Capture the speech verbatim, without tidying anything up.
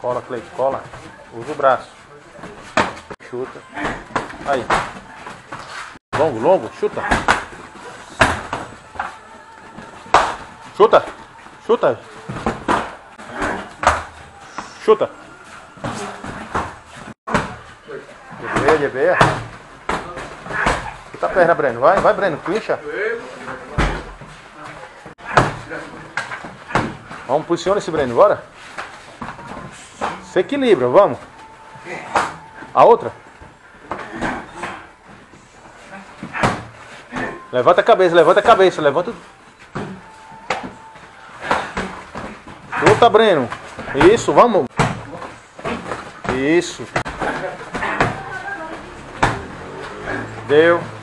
Cola, Cleide, cola. Usa o braço. Chuta. Aí. Longo, longo, chuta. Chuta. Chuta. Chuta. De B, de B. Chuta a perna, Breno. Vai, vai, Breno. Clincha. Vamos, posiciona esse Breno, bora. Se equilibra, vamos. A outra. Levanta a cabeça, levanta a cabeça, levanta. Chuta, Breno. Isso, vamos. Isso. Deu.